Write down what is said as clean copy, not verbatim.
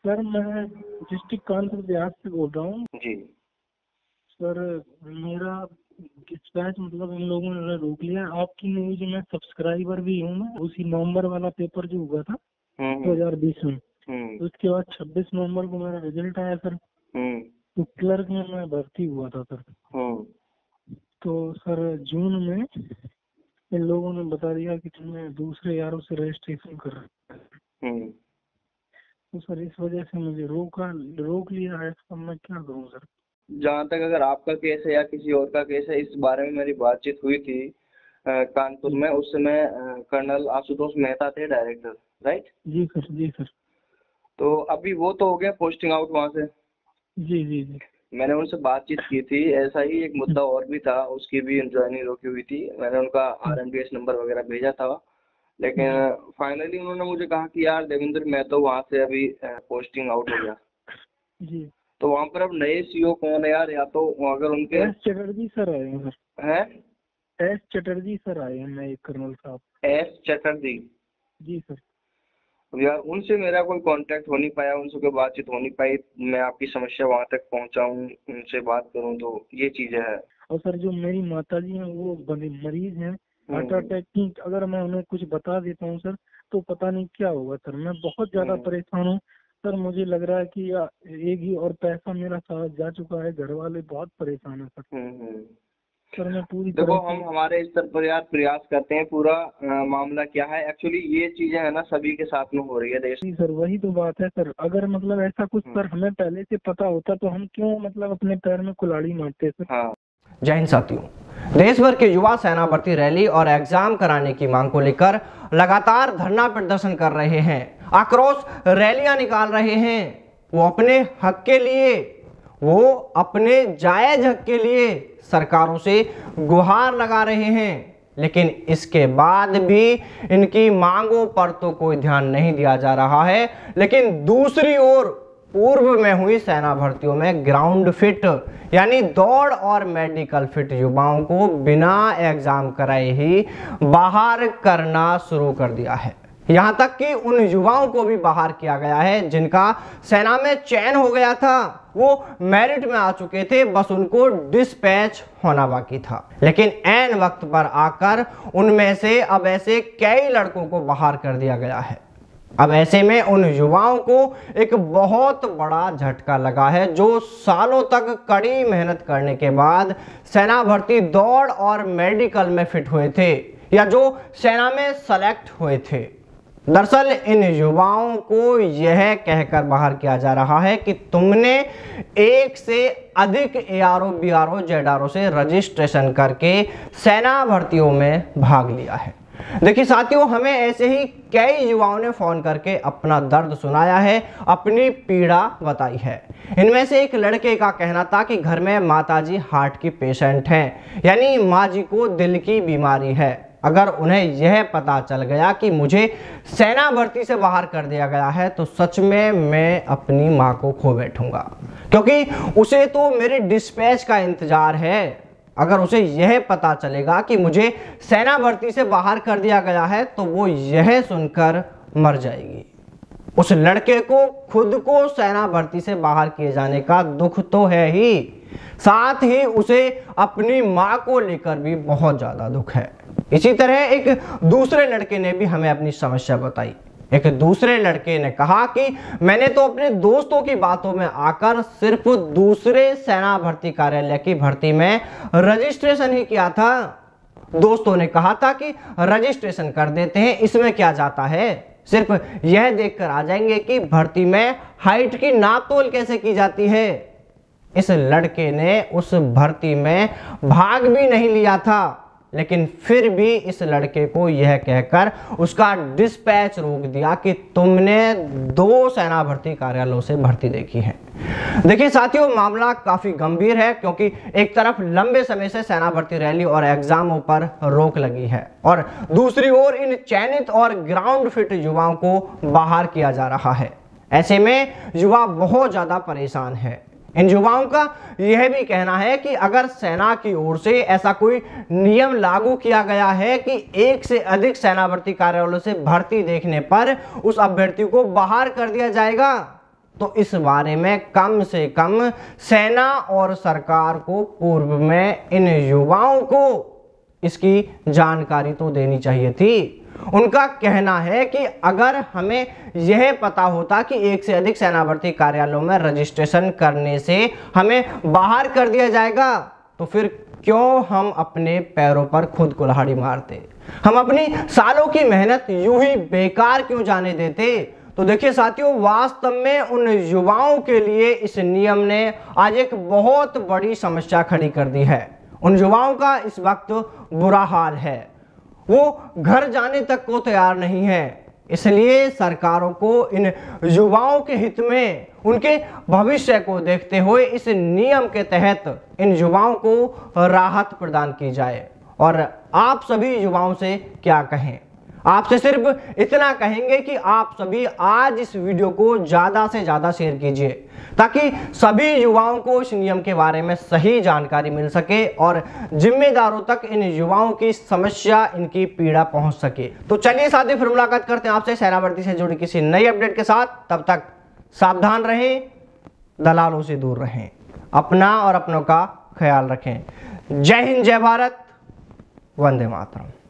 Sir मैं district Kanpur Dehat से बोल रहा हूँ। जी सर मेरा डिस्पैच मतलब इन लोगों ने रोक लिया। आपकी न्यूज में सब्सक्राइबर भी हूँ मैं। उसी नवंबर वाला पेपर जो हुआ था 2020 में, उसके बाद 26 नवंबर को मेरा रिजल्ट आया सर। तो क्लर्क में मैं भर्ती हुआ था सर। तो सर जून में इन लोगों ने बता दिया कि तुम्हें दूसरे यारों से रजिस्ट्रेशन कर रहा है। तो सर इस वजह से मुझे रोक लिया है। अब मैं क्या करूं सर? जहाँ तक अगर आपका केस है या किसी और का केस है, इस बारे में मेरी बातचीत हुई थी कानपुर में। उस समय कर्नल आशुतोष मेहता थे डायरेक्टर, राइट? जी सर, जी सर। तो अभी वो तो हो गया पोस्टिंग आउट वहाँ से। जी जी जी। मैंने उनसे बातचीत की थी। ऐसा ही एक मुद्दा और भी था, उसकी भी ज्वाइनिंग रोकी हुई थी। मैंने उनका RMDS नंबर वगैरह भेजा था, लेकिन फाइनली उन्होंने मुझे कहा कि यार देवेंद्र, मैं तो वहाँ से अभी पोस्टिंग आउट हो गया। जी। तो वहाँ पर अब नए CO कौन है यार? या तो अगर उनके एस चटर्जी सर आए हैं सर। हैं? एस चटर्जी सर आए हैं, नए कर्नल साहब। S चटर्जी? जी सर। यार उनसे मेरा कोई कांटेक्ट हो नहीं पाया, उनसे कोई बातचीत हो नहीं पाई। मैं आपकी समस्या वहाँ तक पहुँचाऊँ, उनसे बात करूँ, तो ये चीज़ें है। और सर जो मेरी माताजी हैं वो मरीज हैं हार्ट अटैक की। अगर मैं उन्हें कुछ बता देता हूँ सर तो पता नहीं क्या होगा सर। मैं बहुत ज्यादा परेशान हूँ सर। मुझे लग रहा है कि एक ही और पैसा मेरा साथ जा चुका है। घर वाले बहुत परेशान है सर। सर मैं पूरी देखो, तरह हम हमारे स्तर पर यार प्रयास करते हैं। पूरा मामला क्या है एक्चुअली, ये चीजें है ना सभी के साथ में हो रही है देश। जी सर, वही तो बात है सर। अगर मतलब ऐसा कुछ सर हमें पहले से पता होता तो हम क्यों मतलब अपने पैर में कुल्हाड़ी मारते सर। हाँ। जय हिंद साथियों, देश भर के युवा सेना भर्ती रैली और एग्जाम कराने की मांग को लेकर लगातार धरना प्रदर्शन कर रहे हैं, आक्रोश रैलियां निकाल रहे हैं। वो अपने हक के लिए, वो अपने जायज हक के लिए सरकारों से गुहार लगा रहे हैं। लेकिन इसके बाद भी इनकी मांगों पर तो कोई ध्यान नहीं दिया जा रहा है। लेकिन दूसरी ओर पूर्व में हुई सेना भर्तियों में ग्राउंड फिट यानी दौड़ और मेडिकल फिट युवाओं को बिना एग्जाम कराए ही बाहर करना शुरू कर दिया है। यहां तक कि उन युवाओं को भी बाहर किया गया है जिनका सेना में चयन हो गया था, वो मेरिट में आ चुके थे, बस उनको डिस्पैच होना बाकी था। लेकिन ऐन वक्त पर आकर उनमें से अब ऐसे कई लड़कों को बाहर कर दिया गया है। अब ऐसे में उन युवाओं को एक बहुत बड़ा झटका लगा है, जो सालों तक कड़ी मेहनत करने के बाद सेना भर्ती दौड़ और मेडिकल में फिट हुए थे या जो सेना में सेलेक्ट हुए थे। दरअसल इन युवाओं को यह कहकर बाहर किया जा रहा है कि तुमने एक से अधिक ARO BRO ZRO से रजिस्ट्रेशन करके सेना भर्तियों में भाग लिया है। देखिए साथियों, हमें ऐसे ही कई युवाओं ने फोन करके अपना दर्द सुनाया है, अपनी पीड़ा बताई है। इनमें से एक लड़के का कहना था कि घर में माताजी हार्ट की पेशेंट हैं, यानी माँ जी को दिल की बीमारी है। अगर उन्हें यह पता चल गया कि मुझे सेना भर्ती से बाहर कर दिया गया है तो सच में मैं अपनी माँ को खो बैठूंगा, क्योंकि उसे तो मेरे डिस्पैच का इंतजार है। अगर उसे यह पता चलेगा कि मुझे सेना भर्ती से बाहर कर दिया गया है तो वो यह सुनकर मर जाएगी। उस लड़के को खुद को सेना भर्ती से बाहर किए जाने का दुख तो है ही, साथ ही उसे अपनी मां को लेकर भी बहुत ज्यादा दुख है। इसी तरह एक दूसरे लड़के ने भी हमें अपनी समस्या बताई। एक दूसरे लड़के ने कहा कि मैंने तो अपने दोस्तों की बातों में आकर सिर्फ दूसरे सेना भर्ती कार्यालय की भर्ती में रजिस्ट्रेशन ही किया था। दोस्तों ने कहा था कि रजिस्ट्रेशन कर देते हैं, इसमें क्या जाता है, सिर्फ यह देखकर आ जाएंगे कि भर्ती में हाइट की नाप तोल कैसे की जाती है। इस लड़के ने उस भर्ती में भाग भी नहीं लिया था, लेकिन फिर भी इस लड़के को यह कहकर उसका डिस्पैच रोक दिया कि तुमने 2 सेना भर्ती कार्यालयों से भर्ती देखी है। देखिए साथियों, मामला काफी गंभीर है, क्योंकि एक तरफ लंबे समय से सेना भर्ती रैली और एग्जामों पर रोक लगी है और दूसरी ओर इन चयनित और ग्राउंड फिट युवाओं को बाहर किया जा रहा है। ऐसे में युवा बहुत ज्यादा परेशान है। इन युवाओं का यह भी कहना है कि अगर सेना की ओर से ऐसा कोई नियम लागू किया गया है कि एक से अधिक सेना भर्ती कार्यालयों से भर्ती देखने पर उस अभ्यर्थी को बाहर कर दिया जाएगा, तो इस बारे में कम से कम सेना और सरकार को पूर्व में इन युवाओं को इसकी जानकारी तो देनी चाहिए थी। उनका कहना है कि अगर हमें यह पता होता कि एक से अधिक सेना भर्ती कार्यालयों में रजिस्ट्रेशन करने से हमें बाहर कर दिया जाएगा तो फिर क्यों हम अपने पैरों पर खुद कुल्हाड़ी मारते, हम अपनी सालों की मेहनत यूं ही बेकार क्यों जाने देते। तो देखिए साथियों, वास्तव में उन युवाओं के लिए इस नियम ने आज एक बहुत बड़ी समस्या खड़ी कर दी है। उन युवाओं का इस वक्त बुरा हाल है, वो घर जाने तक को तैयार नहीं है। इसलिए सरकारों को इन युवाओं के हित में, उनके भविष्य को देखते हुए इस नियम के तहत इन युवाओं को राहत प्रदान की जाए। और आप सभी युवाओं से क्या कहें, आपसे सिर्फ इतना कहेंगे कि आप सभी आज इस वीडियो को ज़्यादा से ज़्यादा शेयर कीजिए ताकि सभी युवाओं को इस नियम के बारे में सही जानकारी मिल सके और जिम्मेदारों तक इन युवाओं की समस्या, इनकी पीड़ा पहुंच सके। तो चलिए साथियों, फिर मुलाकात करते हैं आपसे सेना भर्ती से जुड़ी किसी नई अपडेट के साथ। तब तक सावधान रहें, दलालों से दूर रहें, अपना और अपनों का ख्याल रखें। जय हिंद, जय भारत, वंदे मातरम।